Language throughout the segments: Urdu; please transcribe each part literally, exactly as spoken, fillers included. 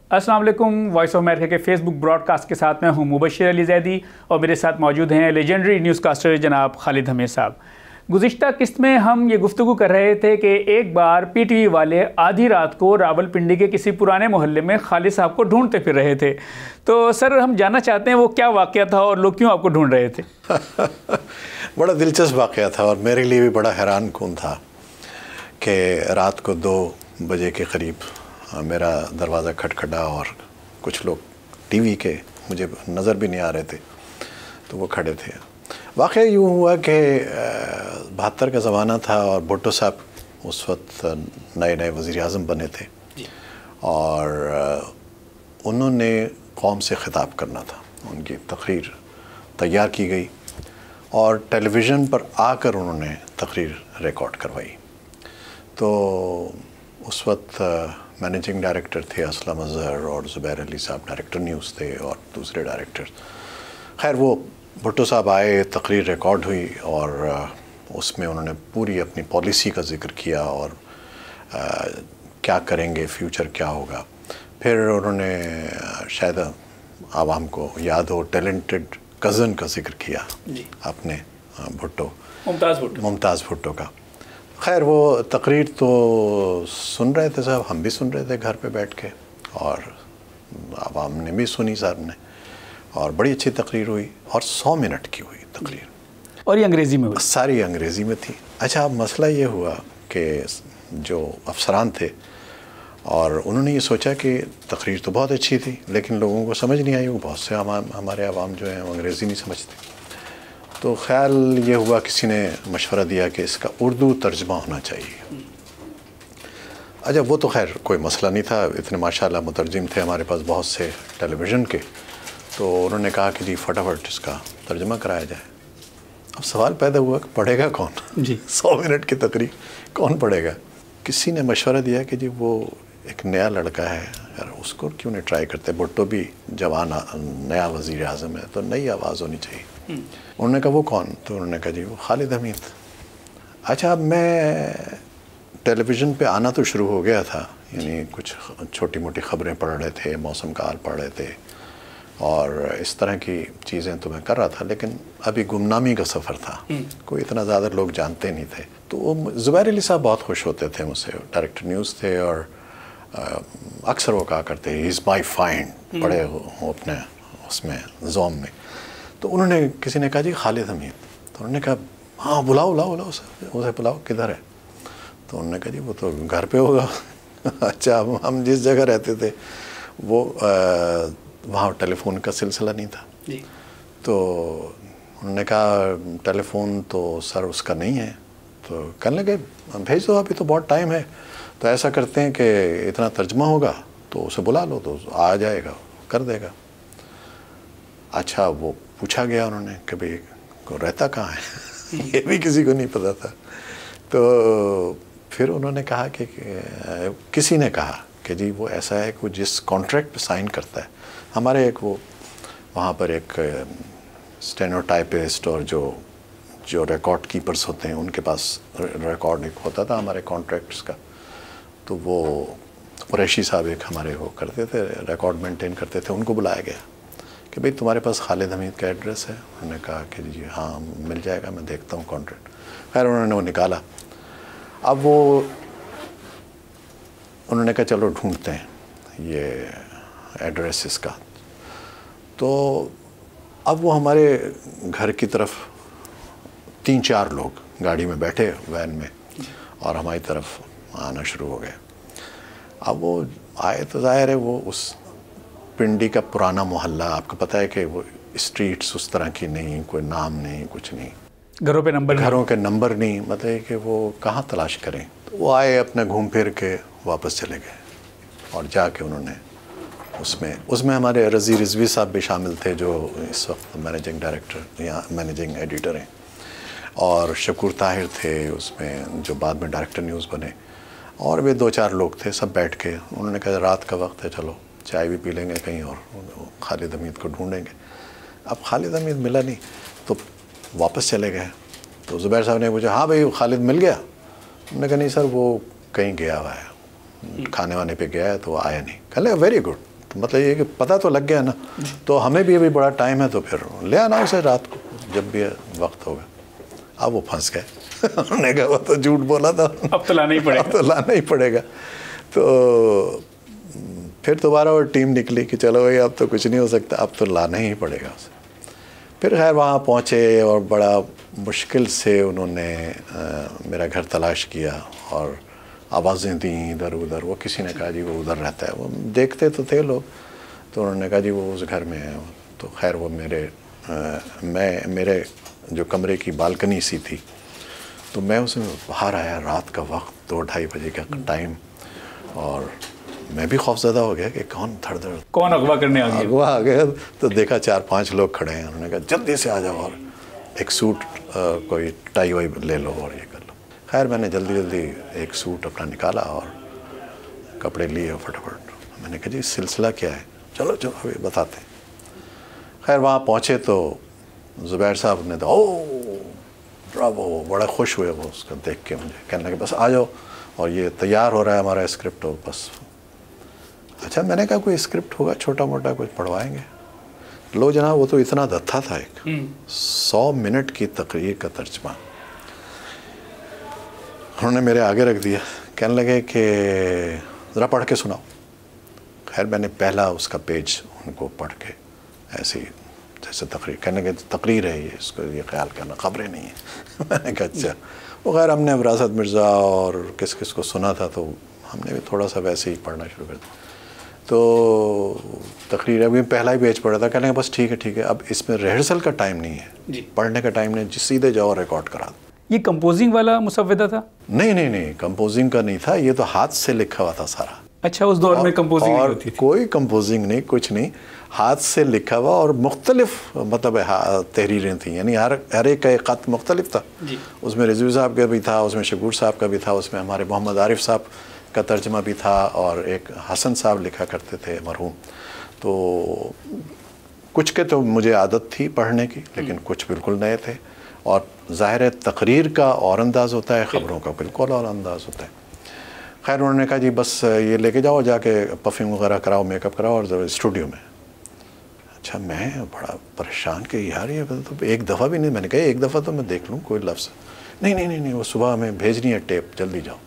السلام علیکم. وائس آف امریکہ کے فیس بک براڈ کاسٹ کے ساتھ میں ہوں مبشر علی زیدی اور میرے ساتھ موجود ہیں لیجنڈری نیوز کاسٹر جناب خالد حمید صاحب. گزشتہ قسط میں ہم یہ گفتگو کر رہے تھے کہ ایک بار پی ٹی وی والے آدھی رات کو راول پنڈی کے کسی پرانے محلے میں خالد صاحب کو ڈھونڈتے پھر رہے تھے. تو سر ہم جاننا چاہتے ہیں وہ کیا واقعہ تھا اور لوگ کیوں آپ کو ڈھونڈ رہے تھے؟ بڑا دلچسپ واقعہ تھا اور میرے لیے بھی بڑا حیران کن تھا کہ رات کو دو بجے کے قریب میرا دروازہ کھٹکھٹا اور کچھ لوگ ٹی وی کے مجھے نظر بھی نہیں آ رہے تھے تو وہ کھڑے تھے. واقعہ یوں ہوا کہ بہتر کا زمانہ تھا اور بھٹو صاحب اس وقت نئے نئے وزیر اعظم بنے تھے اور انہوں نے قوم سے خطاب کرنا تھا. ان کی تقریر تیار کی گئی اور ٹیلی ویژن پر آ کر انہوں نے تقریر ریکارڈ کروائی. تو اس وقت مینیجنگ ڈائریکٹر تھے اسلم اظہر اور زبیر علی صاحب ڈائریکٹر نیوز تھے اور دوسرے ڈائریکٹر. خیر وہ بھٹو صاحب آئے, تقریر ریکارڈ ہوئی اور اس میں انہوں نے پوری اپنی پالیسی کا ذکر کیا اور کیا کریں گے, فیوچر کیا ہوگا. پھر انہوں نے شاید عوام کو یاد ہو ٹیلنٹڈ کزن کا ذکر کیا جی اپنے بھٹو ممتاز بھٹو ممتاز بھٹو کا. خیر وہ تقریر تو سن رہے تھے صاحب, ہم بھی سن رہے تھے گھر پہ بیٹھ کے اور عوام نے بھی سنی صاحب نے, اور بڑی اچھی تقریر ہوئی اور سو منٹ کی ہوئی تقریر اور یہ انگریزی میں ہوئی, ساری انگریزی میں تھی. اچھا اب مسئلہ یہ ہوا کہ جو افسران تھے اور انہوں نے یہ سوچا کہ تقریر تو بہت اچھی تھی لیکن لوگوں کو سمجھ نہیں آئی. وہ بہت سے ہمارے عوام جو ہیں وہ انگریزی نہیں سمجھتے. تو خیال یہ ہوا کسی نے مشورہ دیا کہ اس کا اردو ترجمہ ہونا چاہیے. اچھا وہ تو خیر کوئی مسئلہ نہیں تھا, اتنے ماشاءاللہ مترجم تھے ہمارے پاس بہت سے ٹیلی ویژن کے. تو انہوں نے کہا کہ جی فٹافٹ اس کا ترجمہ کرایا جائے. اب سوال پیدا ہوا کہ پڑھے گا کون؟ جی سو منٹ کی تقریر کون پڑھے گا؟ کسی نے مشورہ دیا کہ جی وہ ایک نیا لڑکا ہے یار, اس کو کیوں نہیں ٹرائی کرتے. بھٹو بھی جوان نیا وزیر اعظم ہے تو نئی آواز ہونی چاہیے. انہوں نے کہا وہ کون؟ تو انہوں نے کہا جی وہ خالد حمید. اچھا اب میں ٹیلی ویژن پہ آنا تو شروع ہو گیا تھا, یعنی کچھ چھوٹی موٹی خبریں پڑھ رہے تھے, موسم کا حال پڑھ رہے تھے اور اس طرح کی چیزیں تو میں کر رہا تھا, لیکن ابھی گمنامی کا سفر تھا, کوئی اتنا زیادہ لوگ جانتے نہیں تھے. تو وہ زبیر علی صاحب بہت خوش ہوتے تھے مجھ سے, ڈائریکٹر نیوز تھے اور اکثر وہ کہا کرتے ہی از مائی فائنڈ, پڑے ہو اپنے اس میں زوم میں. تو انہوں نے کسی نے کہا جی خالد حمید. تو انہوں نے کہا ہاں بلاؤ بلاؤ بلاؤ اسے اسے بلاؤ, کدھر ہے؟ تو انہوں نے کہا جی وہ تو گھر پہ ہوگا. اچھا ہم جس جگہ رہتے تھے وہ وہاں ٹیلی فون کا سلسلہ نہیں تھا. جی تو انہوں نے کہا ٹیلی فون تو سر اس کا نہیں ہے. تو کہنے لگے بھیج دو, ابھی تو بہت ٹائم ہے. تو ایسا کرتے ہیں کہ اتنا ترجمہ ہوگا تو اسے بلا لو تو آ جائے گا, کر دے گا. اچھا وہ پوچھا گیا انہوں نے کہ بھئی رہتا کہاں ہے؟ یہ بھی کسی کو نہیں پتا تھا. تو پھر انہوں نے کہا کہ کسی نے کہا کہ جی وہ ایسا ہے کہ وہ جس کانٹریکٹ پہ سائن کرتا ہے, ہمارے ایک وہ وہاں پر ایک اسٹینوٹائپسٹ اور جو جو ریکارڈ کیپرز ہوتے ہیں ان کے پاس ریکارڈ ایک ہوتا تھا ہمارے کانٹریکٹس کا. تو وہ قریشی صاحب ایک ہمارے وہ کرتے تھے, ریکارڈ مینٹین کرتے تھے, ان کو بلایا گیا کہ بھئی تمہارے پاس خالد حمید کا ایڈریس ہے؟ انہوں نے کہا کہ جی ہاں مل جائے گا, میں دیکھتا ہوں کانٹریکٹ. خیر انہوں نے وہ نکالا. اب وہ انہوں نے کہا چلو ڈھونڈتے ہیں یہ ایڈریس اس کا. تو اب وہ ہمارے گھر کی طرف تین چار لوگ گاڑی میں بیٹھے وین میں اور ہماری طرف آنا شروع ہو گئے. اب وہ آئے تو ظاہر ہے وہ اس پنڈی کا پرانا محلہ, آپ کو پتہ ہے کہ وہ اسٹریٹس اس طرح کی نہیں, کوئی نام نہیں, کچھ نہیں, گھروں پہ نمبر گھروں کے نمبر نہیں, مطلب کہ وہ کہاں تلاش کریں. تو وہ آئے اپنے گھوم پھر کے واپس چلے گئے اور جا کے انہوں نے اس میں اس میں ہمارے رضی رضوی صاحب بھی شامل تھے جو اس وقت مینیجنگ ڈائریکٹر یا مینیجنگ ایڈیٹر ہیں, اور شکور طاہر تھے اس میں جو بعد میں ڈائریکٹر نیوز بنے, اور بھی دو چار لوگ تھے. سب بیٹھ کے انہوں نے کہا رات کا وقت ہے چلو چائے بھی پی لیں گے کہیں اور خالد حمید کو ڈھونڈیں گے. اب خالد حمید ملا نہیں تو واپس چلے گئے. تو زبیر صاحب نے پوچھا ہاں بھائی خالد مل گیا؟ انہوں نے کہا نہیں سر وہ کہیں گیا ہوا ہے, کھانے وانے پہ گیا ہے تو وہ آیا نہیں. کہنے لگا ویری گڈ, تو مطلب یہ کہ پتہ تو لگ گیا نا, تو ہمیں بھی ابھی بڑا ٹائم ہے, تو پھر لے آنا اسے رات کو جب بھی وقت ہوگا. اب وہ پھنس گئے, انہوں نے کہا وہ تو جھوٹ بولا تھا, اب تو لانا ہی پڑے گا, اب تو لانا ہی پڑے گا. تو پھر دوبارہ وہ ٹیم نکلی کہ چلو بھائی اب تو کچھ نہیں ہو سکتا, اب تو لانا ہی پڑے گا اسے. پھر خیر وہاں پہنچے اور بڑا مشکل سے انہوں نے میرا گھر تلاش کیا اور آوازیں دیں ادھر ادھر. وہ کسی نے کہا جی وہ ادھر رہتا ہے, وہ دیکھتے تو تھے لوگ, تو انہوں نے کہا جی وہ اس گھر میں ہے. تو خیر وہ میرے میں میرے جو کمرے کی بالکنی سی تھی, تو میں اس میں باہر آیا, رات کا وقت, دو ڈھائی بجے کا ٹائم, اور میں بھی خوف زدہ ہو گیا کہ کون دھڑ دھڑ کون اغوا کرنے آ گیا اغوا آ گیا. تو دیکھا چار پانچ لوگ کھڑے ہیں. انہوں نے کہا جلدی سے آ جاؤ اور ایک سوٹ کوئی ٹائی وائی لے لو اور یہ کر لو. خیر میں نے جلدی جلدی ایک سوٹ اپنا نکالا اور کپڑے لیے فٹافٹ. میں نے کہا جی سلسلہ کیا ہے, چلو چلو ابھی بتاتے ہیں. خیر وہاں پہنچے تو زبیر صاحب نے تو او وہ بڑا خوش ہوئے وہ اس کو دیکھ کے مجھے, کہنے لگے بس آ جاؤ اور یہ تیار ہو رہا ہے ہمارا اسکرپٹ ہو بس. اچھا میں نے کہا کوئی اسکرپٹ ہوگا چھوٹا موٹا کچھ پڑھوائیں گے. لو جناب وہ تو اتنا دتھا تھا, ایک سو منٹ کی تقریر کا ترجمہ انہوں نے میرے آگے رکھ دیا. کہنے لگے کہ ذرا پڑھ کے سناؤ. خیر میں نے پہلا اس کا پیج ان کو پڑھ کے ایسی جیسے تقریر, کہنے لگے تقریر ہے یہ, اس کو یہ خیال کرنا, خبریں نہیں ہیں. میں نے کہا اچھا. وہ خیر ہم نے وراثت مرزا اور کس کس کو سنا تھا, تو ہم نے بھی تھوڑا سا ویسے ہی پڑھنا شروع کر دیا. تو تقریر ابھی پہلا ہی پیج پڑھا تھا. کہنے لگے بس ٹھیک ہے ٹھیک ہے, اب اس میں ریہرسل کا ٹائم نہیں ہے, پڑھنے کا ٹائم نہیں, سیدھے جاؤ ریکارڈ کرا دو. یہ کمپوزنگ والا مسودہ تھا؟ نہیں نہیں نہیں کمپوزنگ کا نہیں تھا, یہ تو ہاتھ سے لکھا ہوا تھا سارا. اچھا اس دور میں کمپوزنگ نہیں ہوتی تھی؟ کوئی کمپوزنگ نہیں, کچھ نہیں, ہاتھ سے لکھا ہوا, اور مختلف مطلب تحریریں تھیں, یعنی ہر ہر ایک کا ایک خط مختلف تھا. اس میں رضوی صاحب کا بھی تھا, اس میں شکور صاحب کا بھی تھا, اس میں ہمارے محمد عارف صاحب کا ترجمہ بھی تھا, اور ایک حسن صاحب لکھا کرتے تھے مرحوم. تو کچھ کے تو مجھے عادت تھی پڑھنے کی, لیکن کچھ بالکل نئے تھے. اور ظاہر ہے تقریر کا اور انداز ہوتا ہے, خبروں کا بالکل اور انداز ہوتا ہے. خیر انہوں نے کہا جی بس یہ لے کے جاؤ, جا کے پفنگ وغیرہ کراؤ, میک اپ کراؤ اور اسٹوڈیو میں. اچھا میں بڑا پریشان کہ یار یہ تو ایک دفعہ بھی نہیں. میں نے کہا ایک دفعہ تو میں دیکھ لوں کوئی لفظ. نہیں نہیں نہیں نہیں وہ صبح ہمیں بھیجنی ہے ٹیپ, جلدی جاؤ.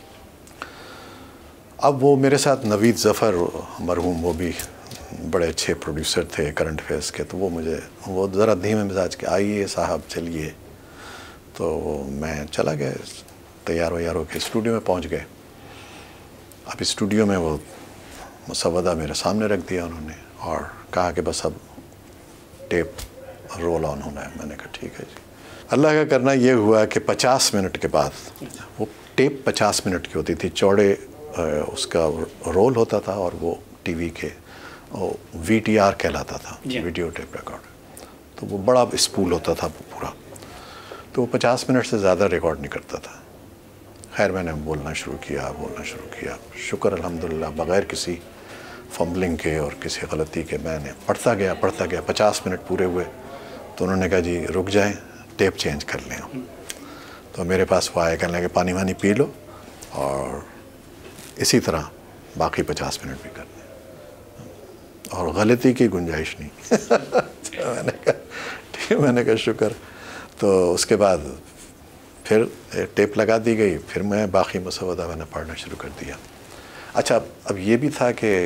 اب وہ میرے ساتھ نوید ظفر مرحوم, وہ بھی بڑے اچھے پروڈیوسر تھے کرنٹ افیئرس کے, تو وہ مجھے وہ ذرا دھیمے مزاج کے آئیے صاحب چلیے. تو میں چلا گیا, تیار ویار ہو کے اسٹوڈیو میں پہنچ گئے. اب اسٹوڈیو میں وہ مسودہ میرے سامنے رکھ دیا انہوں نے, اور کہا کہ بس اب ٹیپ رول آن ہونا ہے. میں نے کہا ٹھیک ہے جی. اللہ کا کرنا یہ ہوا کہ پچاس منٹ کے بعد, وہ ٹیپ پچاس منٹ کی ہوتی تھی, چوڑے اس کا رول ہوتا تھا, اور وہ ٹی وی کے وی ٹی آر کہلاتا تھا, ویڈیو ٹیپ ریکارڈ. تو وہ بڑا اسپول ہوتا تھا پورا, تو وہ پچاس منٹ سے زیادہ ریکارڈ نہیں کرتا تھا. خیر میں نے بولنا شروع کیا بولنا شروع کیا شکر الحمدللہ بغیر کسی فمبلنگ کے اور کسی غلطی کے میں نے پڑھتا گیا پڑھتا گیا پچاس منٹ پورے ہوئے. تو انہوں نے کہا جی رک جائیں, ٹیپ چینج کر لیں. تو میرے پاس وہ آئے, کہنے لگے پانی وانی پی لو اور اسی طرح باقی پچاس منٹ بھی کر دیں, اور غلطی کی گنجائش نہیں. میں نے کہا ٹھیک, میں نے کہا شکر. تو اس کے بعد پھر ٹیپ لگا دی گئی, پھر میں باقی مسودہ میں نے پڑھنا شروع کر دیا. اچھا اب یہ بھی تھا کہ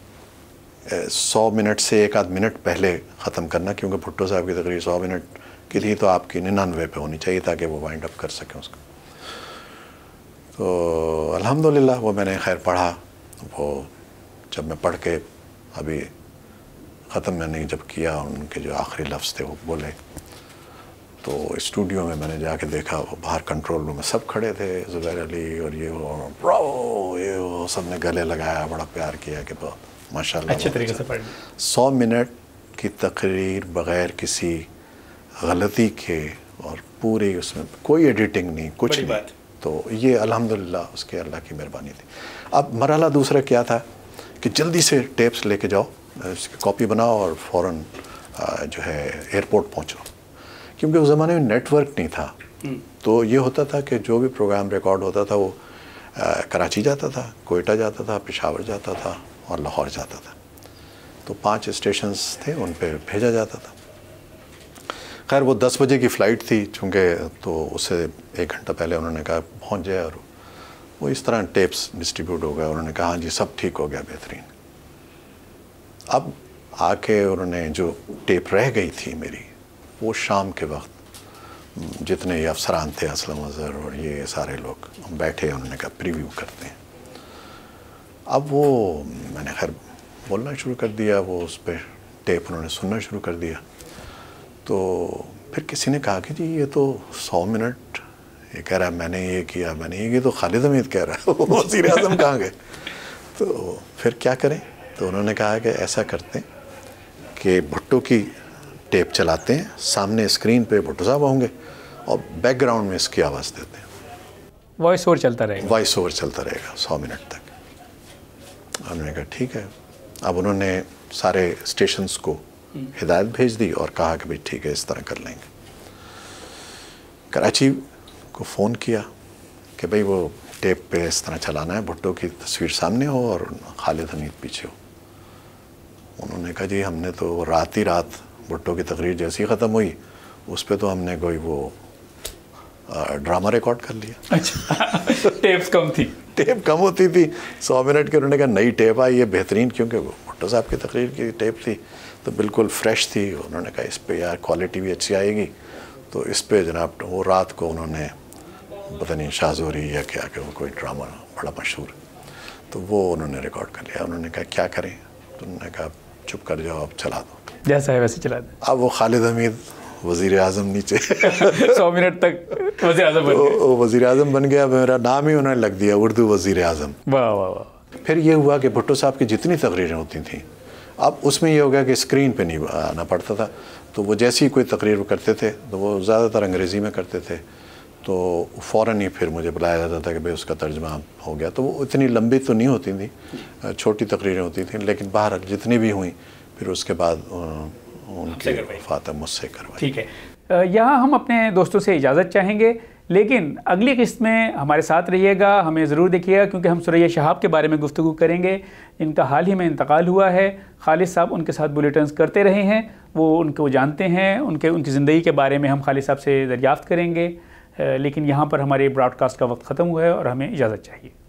سو منٹ سے ایک آدھ منٹ پہلے ختم کرنا, کیونکہ بھٹو صاحب کی تقریر سو منٹ کی تھی, تو آپ کی ننانوے پہ ہونی چاہیے تاکہ وہ وائنڈ اپ کر سکیں اس کو. تو الحمدللہ وہ میں نے خیر پڑھا. وہ جب میں پڑھ کے ابھی ختم میں نے جب کیا, ان کے جو آخری لفظ تھے وہ بولے, تو اسٹوڈیو میں میں نے جا کے دیکھا, وہ باہر کنٹرول روم میں سب کھڑے تھے, زبیر علی اور یہ وہ براو یہ وہ سب نے گلے لگایا, بڑا پیار کیا کہ ماشاء اللہ اچھے طریقے سے پڑھ لی. سو منٹ کی تقریر بغیر کسی غلطی کے, اور پوری اس میں کوئی ایڈیٹنگ نہیں, کچھ نہیں. تو یہ الحمدللہ اس کے اللہ کی مہربانی تھی. اب مرحلہ دوسرا کیا تھا کہ جلدی سے ٹیپس لے کے جاؤ, اس کی کاپی بناؤ اور فوراً جو ہے ایئرپورٹ پہنچو, کیونکہ اس زمانے میں نیٹ ورک نہیں تھا. تو یہ ہوتا تھا کہ جو بھی پروگرام ریکارڈ ہوتا تھا وہ کراچی جاتا تھا, کوئٹہ جاتا تھا, پشاور جاتا تھا اور لاہور جاتا تھا. تو پانچ اسٹیشنز تھے ان پہ بھیجا جاتا تھا. خیر وہ دس بجے کی فلائٹ تھی چونکہ، تو اس سے ایک گھنٹہ پہلے انہوں نے کہا پہنچ جائے، اور وہ اس طرح ٹیپس ڈسٹریبیوٹ ہو گئے. انہوں نے کہا ہاں جی سب ٹھیک ہو گیا، بہترین. اب آ کے انہوں نے جو ٹیپ رہ گئی تھی میری، وہ شام کے وقت جتنے یہ افسران تھے، اسلم اظہر اور یہ سارے لوگ بیٹھے، انہوں نے کہا پریویو کرتے ہیں. اب وہ میں نے خیر بولنا شروع کر دیا، وہ اس پہ ٹیپ انہوں نے سننا شروع کر دیا. تو پھر کسی نے کہا کہ جی یہ تو سو منٹ یہ کہہ رہا ہے میں نے یہ کیا، میں نے یہ کیا، تو خالد حمید کہہ رہا ہے وزیر اعظم کہاں گئے. تو پھر کیا کریں؟ تو انہوں نے کہا کہ ایسا کرتے ہیں کہ بھٹو کی ٹیپ چلاتے ہیں، سامنے اسکرین پہ بھٹو صاحب ہوں گے اور بیک گراؤنڈ میں اس کی آواز دیتے ہیں، وائس اوور چلتا رہے گا. وائس اوور چلتا رہے گا سو منٹ تک. انہوں نے کہا ٹھیک ہے. اب انہوں نے سارے اسٹیشنز کو ہدایت بھیج دی اور کہا کہ بھئی ٹھیک ہے اس طرح کر لیں گے. کراچی کو فون کیا کہ بھئی وہ ٹیپ پہ اس طرح چلانا ہے، بھٹو کی تصویر سامنے ہو اور خالد حمید پیچھے ہو. انہوں نے کہا جی ہم نے تو رات ہی رات بھٹو کی تقریر جیسی ختم ہوئی اس پہ تو ہم نے کوئی وہ ڈرامہ ریکارڈ کر لیا. اچھا ٹیپس کم تھی، ٹیپ کم ہوتی تھی سو منٹ کی. انہوں نے کہا نئی ٹیپ آئی ہے بہترین، کیونکہ وہ بھٹو صاحب کی تقریر کی ٹیپ تھی تو بالکل فریش تھی. انہوں نے کہا اس پہ یار کوالٹی بھی اچھی آئے گی. تو اس پہ جناب وہ رات کو انہوں نے پتہ نہیں شاہزوری یا کیا کہ وہ کوئی ڈرامہ بڑا مشہور تو وہ انہوں نے ریکارڈ کر لیا. انہوں نے کہا کیا کریں؟ تو انہوں نے کہا چپ کر جاؤ اب چلا دو، جیسا ہے ویسے چلا دیں. اب وہ خالد حمید وزیر اعظم نیچے سو منٹ تک وزیر اعظم بن گیا. وزیر اعظم بن گیا. میرا نام ہی انہوں نے لگ دیا اردو وزیر اعظم. واہ واہ واہ. پھر یہ ہوا کہ بھٹو صاحب کی جتنی تقریریں ہوتی تھیں اب اس میں یہ ہو گیا کہ اسکرین پہ نہیں آنا پڑتا تھا. تو وہ جیسی ہی کوئی تقریر کرتے تھے تو وہ زیادہ تر انگریزی میں کرتے تھے، تو فوراً ہی پھر مجھے بلایا جاتا تھا کہ بھئی اس کا ترجمہ ہو گیا. تو وہ اتنی لمبی تو نہیں ہوتی تھیں، چھوٹی تقریریں ہوتی تھیں، لیکن باہر جتنی بھی ہوئیں پھر اس کے بعد ان کی فاتح مجھ سے کروائی. ٹھیک ہے، یہاں ہم اپنے دوستوں سے اجازت چاہیں گے، لیکن اگلی قسط میں ہمارے ساتھ رہیے گا، ہمیں ضرور دیکھیے گا، کیونکہ ہم سریہ شہاب کے بارے میں گفتگو کریں گے. ان کا حال ہی میں انتقال ہوا ہے. خالد صاحب ان کے ساتھ بلیٹنز کرتے رہے ہیں، وہ ان کو جانتے ہیں، ان کے ان کی زندگی کے بارے میں ہم خالد صاحب سے دریافت کریں گے. لیکن یہاں پر ہمارے براڈ کاسٹ کا وقت ختم ہوا ہے اور ہمیں اجازت چاہیے.